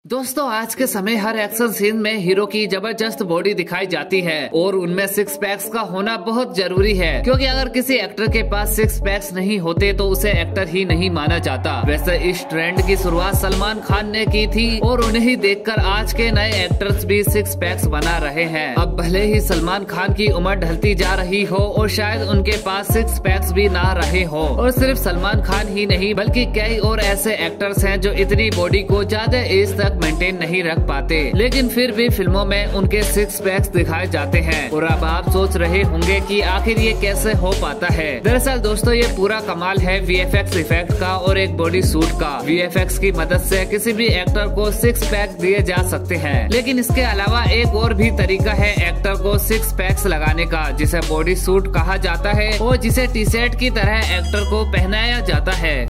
दोस्तों आज के समय हर एक्शन सीन में हीरो की जबरदस्त बॉडी दिखाई जाती है और उनमें सिक्स पैक्स का होना बहुत जरूरी है, क्योंकि अगर किसी एक्टर के पास सिक्स पैक्स नहीं होते तो उसे एक्टर ही नहीं माना जाता। वैसे इस ट्रेंड की शुरुआत सलमान खान ने की थी और उन्हें ही देखकर आज के नए एक्टर्स भी सिक्स पैक्स बना रहे हैं। अब भले ही सलमान खान की उम्र ढलती जा रही हो और शायद उनके पास सिक्स पैक्स भी ना रहे हो, और सिर्फ सलमान खान ही नहीं बल्कि कई और ऐसे एक्टर्स हैं जो इतनी बॉडी को ज्यादा एज तक मेंटेन नहीं रख पाते, लेकिन फिर भी फिल्मों में उनके सिक्स पैक्स दिखाए जाते हैं। और अब आप सोच रहे होंगे कि आखिर ये कैसे हो पाता है। दरअसल दोस्तों ये पूरा कमाल है वीएफएक्स इफेक्ट का और एक बॉडी सूट का। वीएफएक्स की मदद से किसी भी एक्टर को सिक्स पैक दिए जा सकते हैं, लेकिन इसके अलावा एक और भी तरीका है एक्टर को सिक्स पैक्स लगाने का, जिसे बॉडी सूट कहा जाता है और जिसे टी शर्ट की तरह एक्टर को पहनाया जाता है।